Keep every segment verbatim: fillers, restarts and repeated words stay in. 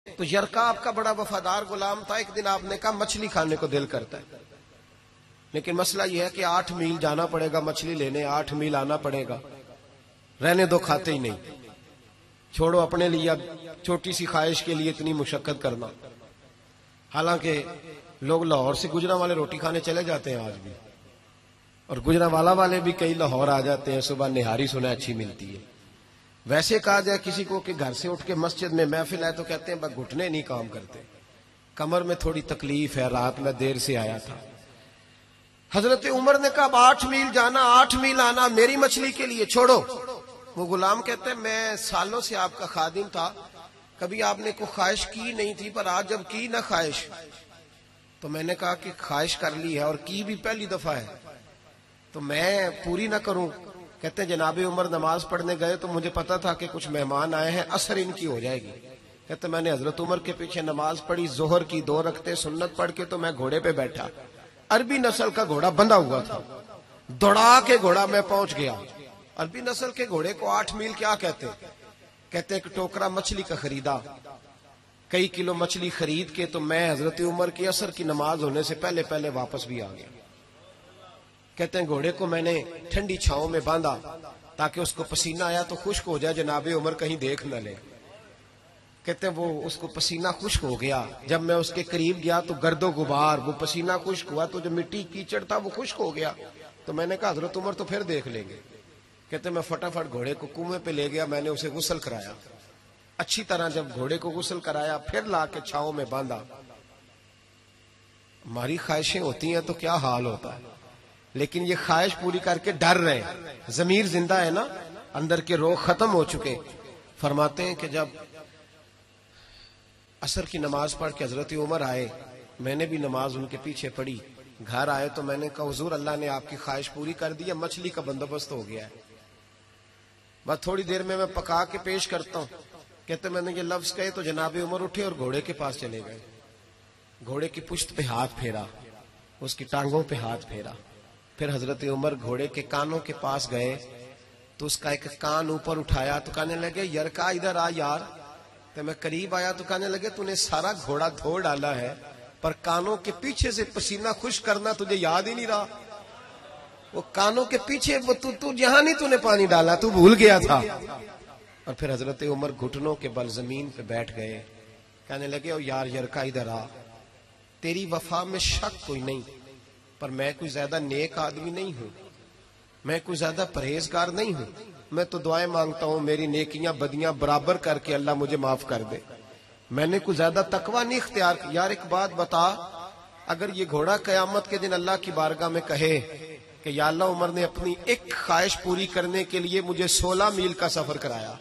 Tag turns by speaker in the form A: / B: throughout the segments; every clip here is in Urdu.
A: تو یرکا آپ کا بڑا وفادار غلام تھا. ایک دن آپ نے کہا مچھلی کھانے کو دل کرتا ہے، لیکن مسئلہ یہ ہے کہ آٹھ میل جانا پڑے گا مچھلی لینے، آٹھ میل آنا پڑے گا. رہنے دو، کھاتے ہی نہیں، چھوڑو اپنے لیے اب چھوٹی سی خواہش کے لیے اتنی مشقت کرنا. حالانکہ لوگ لاہور سے گجرانوالے روٹی کھانے چلے جاتے ہیں آج بھی، اور گجرانوالہ والے بھی کئی لاہور آ جاتے ہیں، صبح نہاری سنا اچھی ملتی ہے. ویسے کہا جائے کسی کو کہ گھر سے اٹھ کے مسجد میں محفل ہے تو کہتے ہیں بس گھٹنے نہیں کام کرتے، کمر میں تھوڑی تکلیف ہے، رات میں دیر سے آیا تھا. حضرت عمر نے کہا اب آٹھ میل جانا، آٹھ میل آنا میری مچھلی کے لیے، چھوڑو. وہ غلام کہتے ہیں میں سالوں سے آپ کا خادم تھا، کبھی آپ نے کوئی خواہش کی نہیں تھی، پر آج جب کی نہ خواہش تو میں نے کہا کہ خواہش کر لی ہے اور کی بھی پہلی دفعہ ہے تو میں پوری نہ کروں. کہتے ہیں جناب عمر نماز پڑھنے گئے تو مجھے پتا تھا کہ کچھ مہمان آئے ہیں، عصر ان کی ہو جائے گی. کہتے ہیں میں نے حضرت عمر کے پیچھے نماز پڑھی، ظہر کی دو رکعتیں سنت پڑھ کے تو میں گھوڑے پہ بیٹھا. عربی نسل کا گھوڑا بندھا ہوا تھا، دوڑا کے گھوڑا میں پہنچ گیا. عربی نسل کے گھوڑے کو آٹھ میل کیا کہتے ہیں؟ کہتے ہیں کہ ٹوکرا مچھلی کا خریدا، کئی کلو مچھلی خرید کے تو میں حضرت عمر کی عصر کی نماز ہونے سے پہلے پہلے واپس بھی آ گیا. کہتے ہیں گھوڑے کو میں نے ٹھنڈی چھاؤں میں باندھا تاکہ اس کو پسینہ آیا تو خشک ہو جائے، جناب عمر کہیں دیکھ نہ لے. کہتے ہیں وہ اس کو پسینہ خشک ہو گیا، جب میں اس کے قریب گیا تو گرد و غبار، وہ پسینہ خشک ہوا تو جو مٹی کیچڑ تھا وہ خشک ہو گیا. تو میں نے کہا حضرت عمر تو پھر دیکھ لیں گے. کہتے ہیں میں فٹافٹ گھوڑے کو کنویں پہ لے گیا، میں نے اسے غسل کرایا اچھی طرح. جب گھوڑے کو غسل کرایا پھر لا کے چھاؤں میں باندھا. ہماری خواہشیں ہوتی ہیں تو کیا حال ہوتا ہے، لیکن یہ خواہش پوری کر کے ڈر رہے، ضمیر زندہ ہے نا، اندر کے روگ ختم ہو چکے. فرماتے ہیں کہ جب عصر کی نماز پڑھ کے حضرت عمر آئے، میں نے بھی نماز ان کے پیچھے پڑھی. گھر آئے تو میں نے کہا حضور اللہ نے آپ کی خواہش پوری کر دی ہے، مچھلی کا بندوبست ہو گیا ہے، بس تھوڑی دیر میں میں پکا کے پیش کرتا ہوں. کہتے میں نے یہ لفظ کہے تو جناب عمر اٹھے اور گھوڑے کے پاس چلے گئے. گھوڑے کی پشت پہ ہاتھ پھیرا، اس کی ٹانگوں پہ ہاتھ پھیرا. پھر حضرت عمر گھوڑے کے کانوں کے پاس گئے تو اس کا ایک کان اوپر اٹھایا تو کہنے لگے یرکا ادھر آ یار. تو میں قریب آیا تو کہنے لگے تو نے سارا گھوڑا دھو ڈالا ہے پر کانوں کے پیچھے سے پسینہ خشک کرنا تجھے یاد ہی نہیں رہا. وہ کانوں کے پیچھے وہ تو, تو جہاں نہیں تو نے پانی ڈالا، تو بھول گیا تھا. اور پھر حضرت عمر گھٹنوں کے بل زمین پہ بیٹھ گئے، کہنے لگے او یار یرکا ادھر آ، تیری وفا میں شک کوئی نہیں، پر میں کوئی زیادہ نیک آدمی نہیں ہوں، میں کوئی زیادہ پرہیزگار نہیں ہوں. میں تو دعائیں مانگتا ہوں میری نیکیاں بدیاں برابر کر کے اللہ مجھے معاف کر دے. میں نے کوئی زیادہ تقوی نہیں اختیار کی. یار ایک بات بتا، اگر یہ گھوڑا قیامت کے دن اللہ کی بارگاہ میں کہے کہ یا اللہ عمر نے اپنی ایک خواہش پوری کرنے کے لیے مجھے سولہ میل کا سفر کرایا،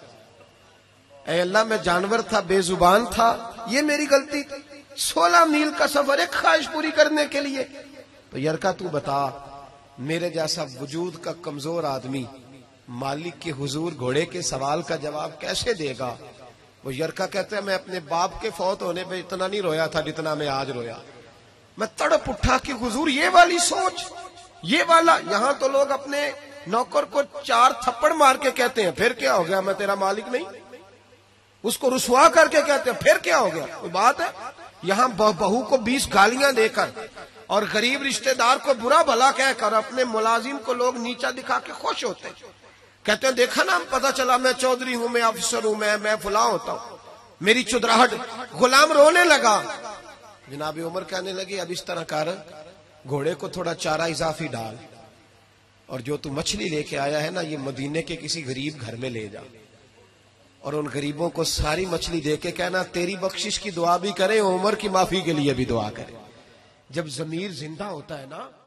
A: اے اللہ میں جانور تھا، بے زبان تھا، یہ میری غلطی تھی، سولہ میل کا سفر ایک خواہش پوری کرنے کے لیے. تو یرکا تو بتا میرے جیسا وجود کا کمزور آدمی مالک کے حضور گھوڑے کے سوال کا جواب کیسے دے گا؟ وہ یرکا کہتے ہیں میں اپنے باپ کے فوت ہونے پہ اتنا نہیں رویا تھا جتنا میں آج رویا. میں تڑپ اٹھا کہ حضور یہ والی سوچ، یہ والا. یہاں تو لوگ اپنے نوکر کو چار تھپڑ مار کے کہتے ہیں پھر کیا ہو گیا میں تیرا مالک نہیں، اس کو رسوا کر کے کہتے ہیں پھر کیا ہو گیا، کوئی بات ہے؟ یہاں بہو کو بیس گالیاں دے کر اور غریب رشتہ دار کو برا بھلا کہہ کر اپنے ملازم کو لوگ نیچا دکھا کے خوش ہوتے ہیں. کہتے ہیں دیکھا نا پتا چلا میں چودھری ہوں، میں افسر ہوں، میں میں فلاں ہوتا ہوں، میری چدراہٹ. غلام رونے لگا. جناب عمر کہنے لگے اب اس طرح کر، گھوڑے کو تھوڑا چارہ اضافی ڈال اور جو تو مچھلی لے کے آیا ہے نا یہ مدینے کے کسی غریب گھر میں لے جا اور ان غریبوں کو ساری مچھلی دے کے کہنا تیری بخشش کی دعا بھی کریں، عمر کی معافی کے لیے بھی دعا کریں. جب ضمیر زندہ ہوتا ہے نا